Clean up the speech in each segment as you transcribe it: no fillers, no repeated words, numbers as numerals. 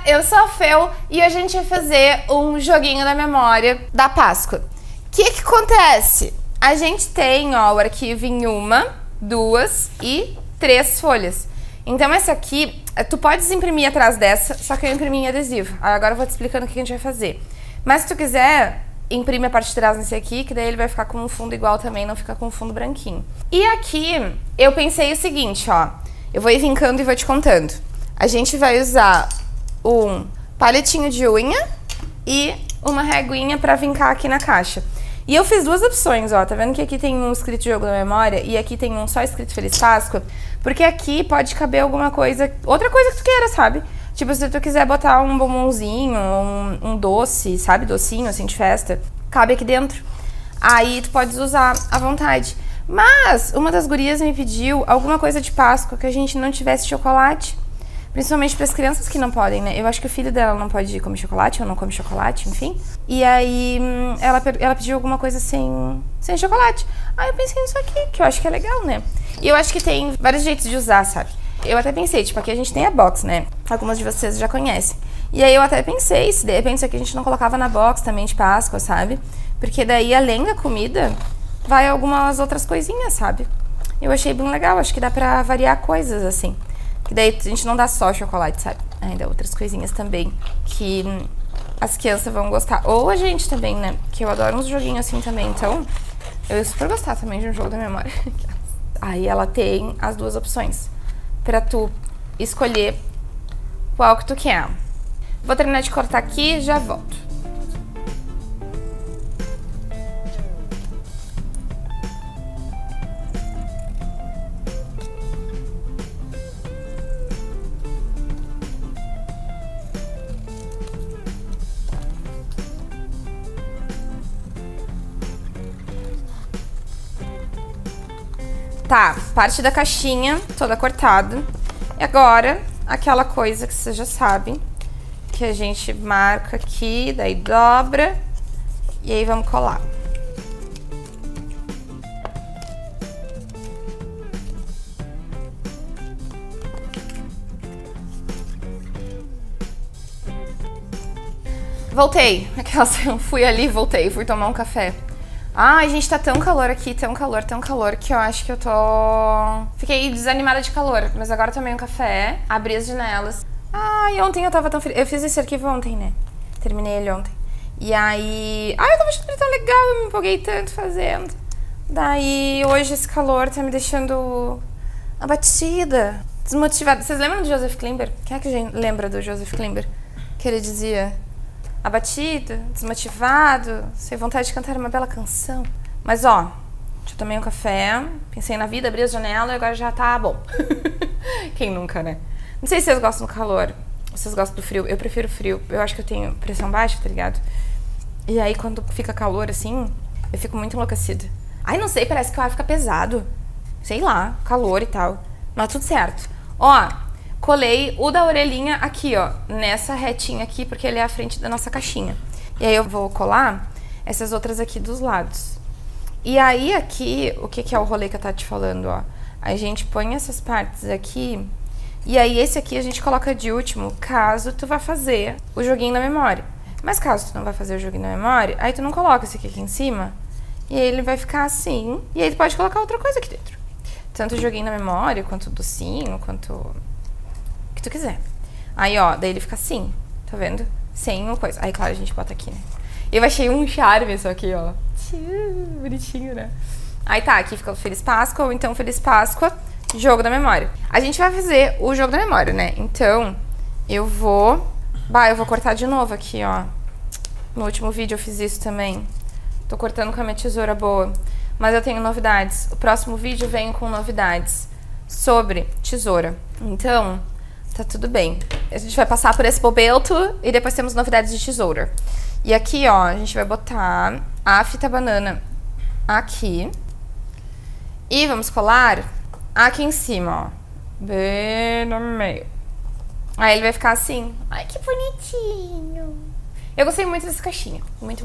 eu sou a Fel e a gente vai fazer um joguinho da memória da Páscoa. O que acontece? A gente tem, ó, o arquivo em 1, 2 e 3 folhas. Então essa aqui, tu podes imprimir atrás dessa, só que eu imprimi em adesivo. Agora eu vou te explicando o que a gente vai fazer. Mas se tu quiser, imprime a parte de trás nesse aqui, que daí ele vai ficar com um fundo igual também, não fica com um fundo branquinho. E aqui, eu pensei o seguinte, ó. Eu vou ir vincando e vou te contando. A gente vai usar um palitinho de unha e uma reguinha pra vincar aqui na caixa. E eu fiz duas opções, ó, tá vendo que aqui tem um escrito Jogo da Memória e aqui tem um só escrito Feliz Páscoa? Porque aqui pode caber alguma coisa, outra coisa que tu queira, sabe? Tipo, se tu quiser botar um bombonzinho, um doce, sabe? Docinho, assim, de festa, cabe aqui dentro. Aí tu podes usar à vontade. Mas uma das gurias me pediu alguma coisa de Páscoa que a gente não tivesse chocolate. Principalmente para as crianças que não podem, né? Eu acho que o filho dela não pode comer chocolate, ou não come chocolate, enfim. E aí ela pediu alguma coisa sem chocolate. Aí eu pensei nisso aqui, que eu acho que é legal, né? E eu acho que tem vários jeitos de usar, sabe? Eu até pensei, tipo, aqui a gente tem a box, né? Algumas de vocês já conhecem. E aí eu até pensei, se de repente isso aqui a gente não colocava na box também de Páscoa, sabe? Porque daí, além da comida, vai algumas outras coisinhas, sabe? Eu achei bem legal, acho que dá pra variar coisas, assim. Que daí a gente não dá só chocolate, sabe? Ainda outras coisinhas também que as crianças vão gostar. Ou a gente também, né? Que eu adoro uns joguinhos assim também. Então, eu ia super gostar também de um jogo da memória. Aí ela tem as duas opções pra tu escolher qual que tu quer. Vou terminar de cortar aqui e já volto. Tá, parte da caixinha toda cortada. E agora, aquela coisa que vocês já sabem, que a gente marca aqui, daí dobra, e aí vamos colar. Voltei, aquelas, eu fui ali, voltei, fui tomar um café. Ai, gente, tá tão calor aqui, tão calor, que eu acho que eu tô... Fiquei desanimada de calor, mas agora tomei um café, abri as janelas. Ai, ontem eu tava tão feliz. Eu fiz esse arquivo ontem, né? Terminei ele ontem. E aí... Ai, eu tava achando ele tão legal, eu me empolguei tanto fazendo. Daí, hoje esse calor tá me deixando abatida, desmotivada. Vocês lembram do Joseph Klimber? Quem é que lembra do Joseph Klimber? Que ele dizia... abatido, desmotivado, sem vontade de cantar uma bela canção. Mas ó, já tomei um café, pensei na vida, abri a janela e agora já tá bom. Quem nunca, né? Não sei se vocês gostam do calor, vocês gostam do frio. Eu prefiro frio, eu acho que eu tenho pressão baixa, tá ligado? E aí quando fica calor assim, eu fico muito enlouquecida. Ai, não sei, parece que o ar fica pesado. Sei lá, calor e tal. Mas tudo certo. Ó, colei o da orelhinha aqui, ó, nessa retinha aqui, porque ele é a frente da nossa caixinha. E aí eu vou colar essas outras aqui dos lados. E aí aqui, o que é o rolê que eu tava te falando, ó? A gente põe essas partes aqui, e aí esse aqui a gente coloca de último, caso tu vá fazer o joguinho da memória. Mas caso tu não vai fazer o joguinho da memória, aí tu não coloca esse aqui em cima, e aí ele vai ficar assim, e aí tu pode colocar outra coisa aqui dentro. Tanto o joguinho da memória, quanto o docinho, quanto... que tu quiser. Aí, ó, daí ele fica assim, tá vendo? Sem uma coisa. Aí, claro, a gente bota aqui, né? Eu achei um charme isso aqui, ó. Bonitinho, né? Aí tá, aqui fica o Feliz Páscoa, ou então Feliz Páscoa, Jogo da Memória. A gente vai fazer o Jogo da Memória, né? Então, eu vou cortar de novo aqui, ó. No último vídeo eu fiz isso também. Tô cortando com a minha tesoura boa. Mas eu tenho novidades. O próximo vídeo vem com novidades sobre tesoura. Então... tá tudo bem. A gente vai passar por esse bobeto e depois temos novidades de tesoura. E aqui, ó, a gente vai botar a fita banana aqui. E vamos colar aqui em cima, ó. Bem no meio. Aí ele vai ficar assim. Ai, que bonitinho. Eu gostei muito dessa caixinha. Muito.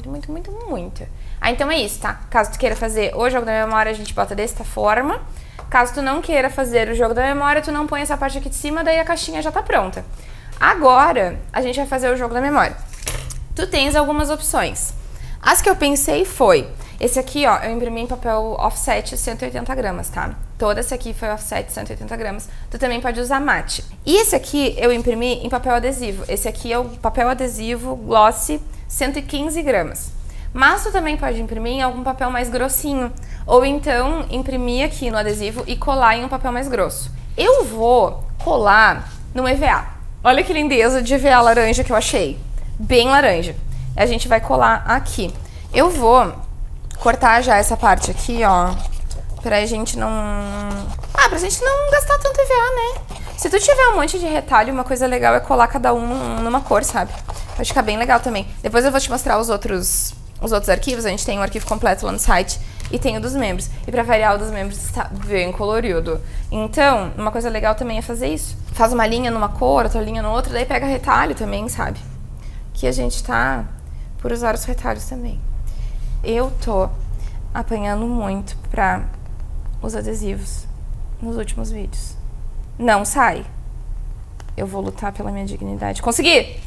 Ah, então é isso, tá? Caso tu queira fazer o jogo da memória, a gente bota desta forma. Caso tu não queira fazer o jogo da memória, tu não põe essa parte aqui de cima, daí a caixinha já tá pronta. Agora, a gente vai fazer o jogo da memória. Tu tens algumas opções. As que eu pensei foi... Esse aqui, ó, eu imprimi em papel offset 180 gramas, tá? Todo esse aqui foi offset 180 gramas. Tu também pode usar mate. E esse aqui eu imprimi em papel adesivo. Esse aqui é o papel adesivo glossy 115 gramas. Mas tu também pode imprimir em algum papel mais grossinho. Ou então, imprimir aqui no adesivo e colar em um papel mais grosso. Eu vou colar no EVA. Olha que lindeza de EVA laranja que eu achei. Bem laranja. A gente vai colar aqui. Eu vou cortar já essa parte aqui, ó. Pra gente não... pra gente não gastar tanto EVA, né? Se tu tiver um monte de retalho, uma coisa legal é colar cada um numa cor, sabe? Vai ficar bem legal também. Depois eu vou te mostrar os outros arquivos. A gente tem um arquivo completo lá no site e tem o dos membros. E pra variar, o dos membros está bem colorido. Então, uma coisa legal também é fazer isso. Faz uma linha numa cor, outra linha no outro, daí pega retalho também, sabe? Que a gente tá por usar os retalhos também. Eu tô apanhando muito pra os adesivos nos últimos vídeos. Não sai. Eu vou lutar pela minha dignidade. Consegui!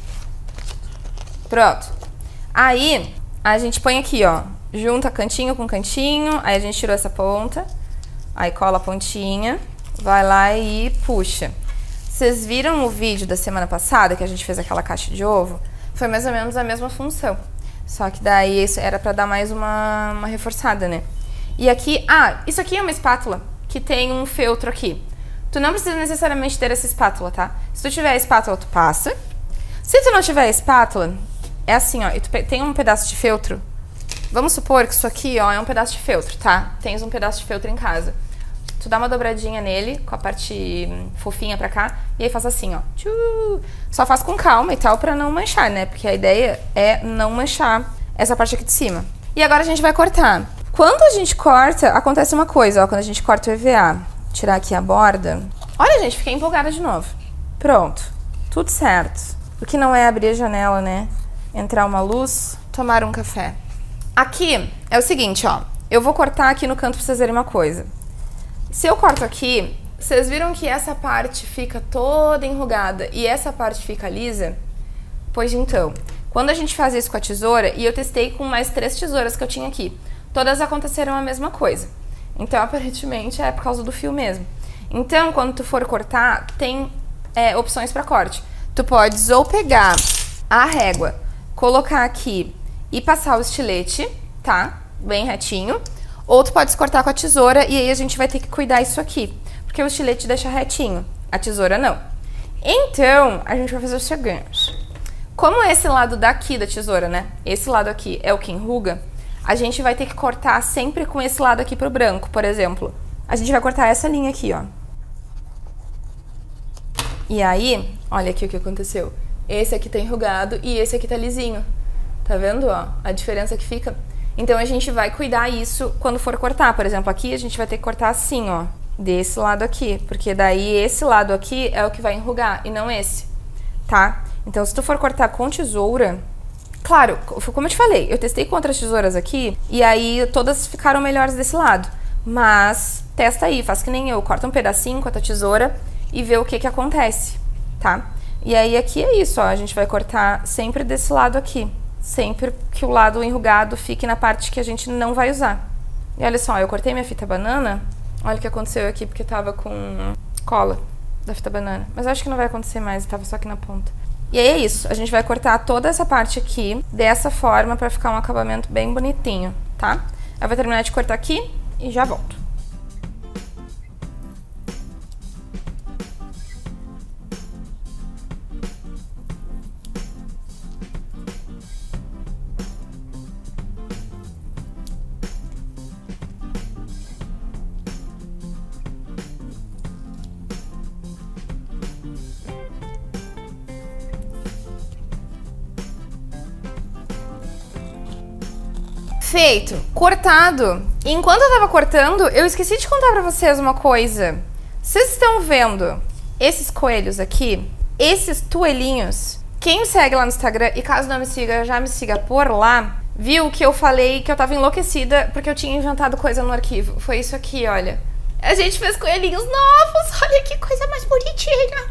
Pronto. Aí, a gente põe aqui, ó. Junta cantinho com cantinho. Aí a gente tirou essa ponta. Aí cola a pontinha. Vai lá e puxa. Vocês viram o vídeo da semana passada que a gente fez aquela caixa de ovo? Foi mais ou menos a mesma função. Só que daí isso era pra dar mais uma reforçada, né? E aqui... isso aqui é uma espátula que tem um feltro aqui. Tu não precisa necessariamente ter essa espátula, tá? Se tu tiver a espátula, tu passa. Se tu não tiver a espátula, é assim, ó. E tu tem um pedaço de feltro. Vamos supor que isso aqui, ó, é um pedaço de feltro, tá? Tens um pedaço de feltro em casa. Tu dá uma dobradinha nele, com a parte fofinha pra cá, e aí faz assim, ó. Só faz com calma e tal, pra não manchar, né? Porque a ideia é não manchar essa parte aqui de cima. E agora a gente vai cortar. Quando a gente corta, acontece uma coisa, ó. Quando a gente corta o EVA, tirar aqui a borda. Olha, gente, fiquei empolgada de novo. Pronto. Tudo certo. O que não é abrir a janela, né? Entrar uma luz, tomar um café. Aqui é o seguinte, ó. Eu vou cortar aqui no canto pra vocês verem uma coisa. Se eu corto aqui, vocês viram que essa parte fica toda enrugada e essa parte fica lisa? Pois então, quando a gente faz isso com a tesoura, e eu testei com mais 3 tesouras que eu tinha aqui, todas aconteceram a mesma coisa. Então, aparentemente, é por causa do fio mesmo. Então, quando tu for cortar, tem opções para corte. Tu podes ou pegar a régua, colocar aqui e passar o estilete, tá? Bem retinho. Ou tu pode cortar com a tesoura e aí a gente vai ter que cuidar isso aqui. Porque o estilete deixa retinho, a tesoura não. Então, a gente vai fazer o seguinte. Como esse lado daqui da tesoura, né? Esse lado aqui é o que enruga, a gente vai ter que cortar sempre com esse lado aqui pro branco, por exemplo. A gente vai cortar essa linha aqui, ó. E aí, olha aqui o que aconteceu. Esse aqui tá enrugado e esse aqui tá lisinho. Tá vendo, ó? A diferença que fica. Então, a gente vai cuidar isso quando for cortar. Por exemplo, aqui a gente vai ter que cortar assim, ó. Desse lado aqui. Porque daí esse lado aqui é o que vai enrugar e não esse. Tá? Então, se tu for cortar com tesoura... Claro, como eu te falei, eu testei com outras tesouras aqui e aí todas ficaram melhores desse lado. Mas testa aí, faz que nem eu. Corta um pedacinho com a tua tesoura e vê o que acontece, tá? E aí aqui é isso, ó. A gente vai cortar sempre desse lado aqui. Sempre que o lado enrugado fique na parte que a gente não vai usar. E olha só, eu cortei minha fita banana. Olha o que aconteceu aqui, porque tava com cola da fita banana. Mas eu acho que não vai acontecer mais, tava só aqui na ponta. E aí é isso, a gente vai cortar toda essa parte aqui dessa forma pra ficar um acabamento bem bonitinho, tá? Eu vou terminar de cortar aqui e já volto. Feito, cortado. E enquanto eu tava cortando, eu esqueci de contar pra vocês uma coisa. Vocês estão vendo esses coelhos aqui? Esses toelhinhos? Quem me segue lá no Instagram, e caso não me siga, já me siga por lá, viu que eu falei que eu tava enlouquecida porque eu tinha inventado coisa no arquivo. Foi isso aqui, olha. A gente fez coelhinhos novos, olha que coisa mais bonitinha.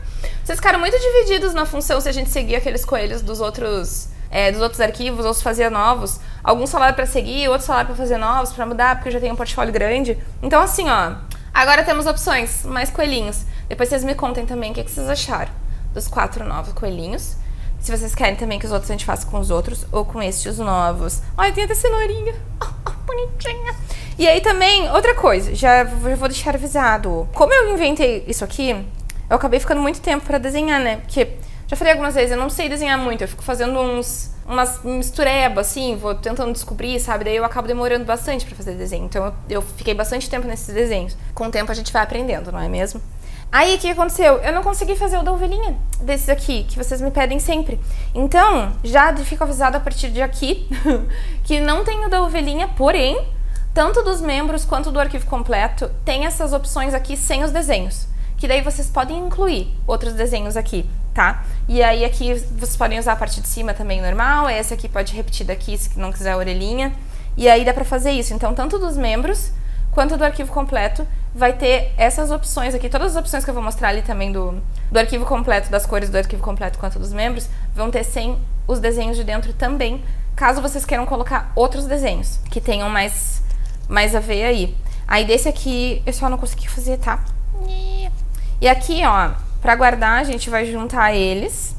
Vocês ficaram muito divididos na função se a gente seguia aqueles coelhos dos outros arquivos, ou se fazia novos. Alguns falaram pra seguir, outros falaram pra fazer novos, pra mudar, porque eu já tenho um portfólio grande. Então assim, ó, agora temos opções, mais coelhinhos. Depois vocês me contem também o que vocês acharam dos 4 novos coelhinhos. Se vocês querem também que os outros a gente faça com os outros ou com estes novos. Ai, tem até cenourinha. Bonitinha. E aí também, outra coisa, já vou deixar avisado. Como eu inventei isso aqui, eu acabei ficando muito tempo pra desenhar, né? Porque, já falei algumas vezes, eu não sei desenhar muito. Eu fico fazendo umas misturebas, assim, vou tentando descobrir, sabe? Daí eu acabo demorando bastante pra fazer desenho. Então eu fiquei bastante tempo nesses desenhos. Com o tempo a gente vai aprendendo, não é mesmo? Aí, o que aconteceu? Eu não consegui fazer o da ovelhinha desses aqui, que vocês me pedem sempre. Então, já fico avisado a partir de aqui que não tem o da ovelhinha, porém, tanto dos membros quanto do arquivo completo, tem essas opções aqui sem os desenhos. Que daí vocês podem incluir outros desenhos aqui, tá? E aí aqui vocês podem usar a parte de cima também normal, esse aqui pode repetir daqui se não quiser a orelhinha. E aí dá pra fazer isso. Então, tanto dos membros quanto do arquivo completo, vai ter essas opções aqui. Todas as opções que eu vou mostrar ali também do arquivo completo, das cores do arquivo completo quanto dos membros, vão ter sem os desenhos de dentro também, caso vocês queiram colocar outros desenhos, que tenham mais a ver aí. Aí desse aqui eu só não consegui fazer, tá? E aqui, ó, pra guardar, a gente vai juntar eles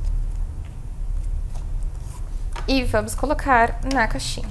e vamos colocar na caixinha.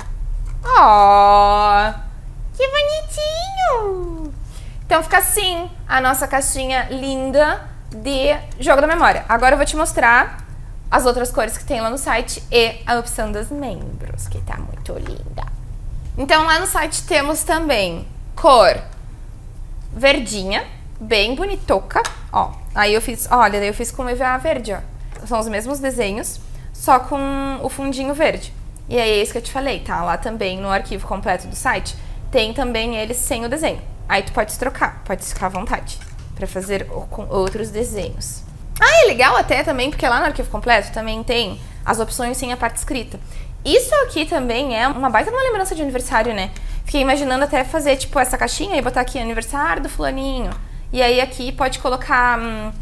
Ó! Que bonitinho! Então fica assim a nossa caixinha linda de jogo da memória. Agora eu vou te mostrar as outras cores que tem lá no site e a opção dos membros, que tá muito linda. Então lá no site temos também cor verdinha, bem bonitoca, ó. Aí eu fiz, olha, daí eu fiz com EVA verde, ó. São os mesmos desenhos, só com o fundinho verde. E aí é isso que eu te falei, tá? Lá também no arquivo completo do site tem também eles sem o desenho. Aí tu pode trocar, pode ficar à vontade pra fazer com outros desenhos. Ah, é legal até também, porque lá no arquivo completo também tem as opções sem a parte escrita. Isso aqui também é uma baita de uma lembrança de aniversário, né? Fiquei imaginando até fazer, tipo, essa caixinha e botar aqui aniversário do fulaninho. E aí aqui pode colocar...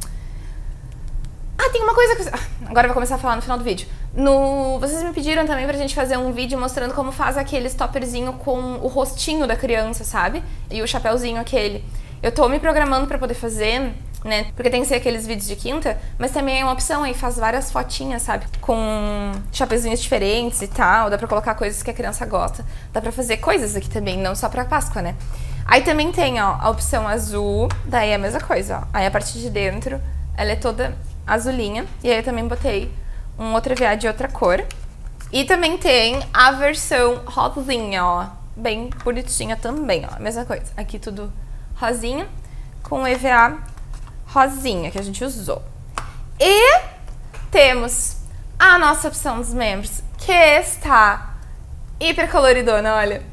Ah, tem uma coisa que... Agora eu vou começar a falar no final do vídeo. Vocês me pediram também pra gente fazer um vídeo mostrando como faz aquele stopperzinho com o rostinho da criança, sabe? E o chapéuzinho aquele. Eu tô me programando pra poder fazer, né? Porque tem que ser aqueles vídeos de quinta, mas também é uma opção aí, faz várias fotinhas, sabe? Com chapeuzinhos diferentes e tal, dá pra colocar coisas que a criança gosta. Dá pra fazer coisas aqui também, não só pra Páscoa, né? Aí também tem, ó, a opção azul, daí é a mesma coisa, ó. Aí a parte de dentro, ela é toda azulinha. E aí eu também botei um outro EVA de outra cor. E também tem a versão rosinha, ó. Bem bonitinha também, ó. Mesma coisa. Aqui tudo rosinha, com o EVA rosinha que a gente usou. E temos a nossa opção dos membros, que está hiper coloridona, olha.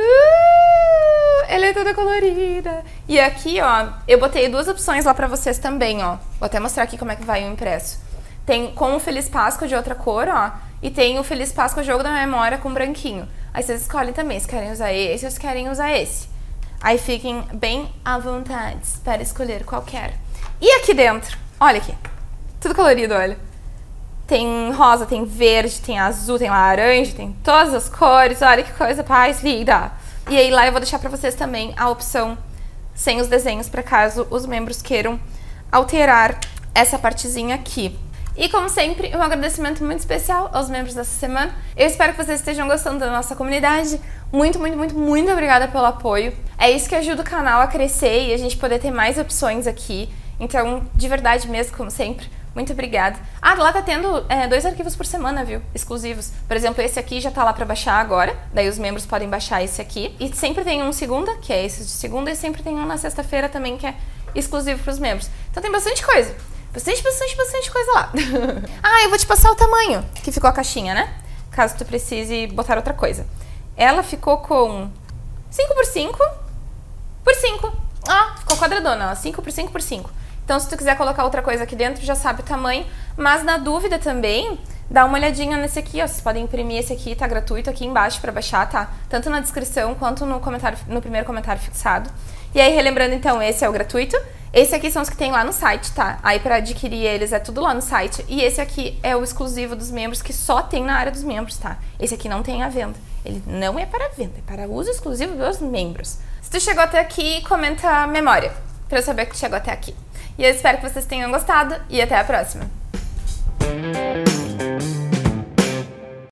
Ela é toda colorida. E aqui, ó, eu botei duas opções lá pra vocês também, ó. Vou até mostrar aqui como é que vai o impresso. Tem com o Feliz Páscoa de outra cor, ó. E tem o Feliz Páscoa Jogo da Memória com branquinho. Aí vocês escolhem também se querem usar esse ou se querem usar esse. Aí fiquem bem à vontade para escolher qualquer. E aqui dentro, olha aqui. Tudo colorido, olha. Tem rosa, tem verde, tem azul, tem laranja, tem todas as cores. Olha que coisa mais linda. E aí lá eu vou deixar pra vocês também a opção sem os desenhos, para caso os membros queiram alterar essa partezinha aqui. E como sempre, um agradecimento muito especial aos membros dessa semana. Eu espero que vocês estejam gostando da nossa comunidade. Muito, muito, muito, muito obrigada pelo apoio. É isso que ajuda o canal a crescer e a gente poder ter mais opções aqui. Então, de verdade mesmo, como sempre, muito obrigada. Ah, lá tá tendo 2 arquivos por semana, viu? Exclusivos. Por exemplo, esse aqui já tá lá pra baixar agora. Daí os membros podem baixar esse aqui. E sempre tem um segunda, que é esse de segunda. E sempre tem um na sexta-feira também, que é exclusivo pros membros. Então tem bastante coisa. Bastante coisa lá. Ah, eu vou te passar o tamanho que ficou a caixinha, né? Caso tu precise botar outra coisa. Ela ficou com 5 por 5 por 5. Ah, ficou quadradona, ó. 5 por 5 por 5. Então, se tu quiser colocar outra coisa aqui dentro, já sabe o tamanho. Mas, na dúvida também, dá uma olhadinha nesse aqui, ó. Vocês podem imprimir esse aqui, tá gratuito aqui embaixo pra baixar, tá? Tanto na descrição quanto no primeiro comentário fixado. E aí, relembrando, então, esse é o gratuito. Esse aqui são os que tem lá no site, tá? Aí pra adquirir eles é tudo lá no site. E esse aqui é o exclusivo dos membros, que só tem na área dos membros, tá? Esse aqui não tem à venda. Ele não é para venda, é para uso exclusivo dos membros. Se tu chegou até aqui, comenta memória, pra eu saber que tu chegou até aqui. E eu espero que vocês tenham gostado e até a próxima.